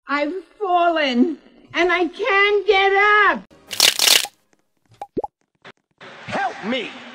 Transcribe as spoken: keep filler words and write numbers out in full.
I've fallen, and I can't get up! Help me!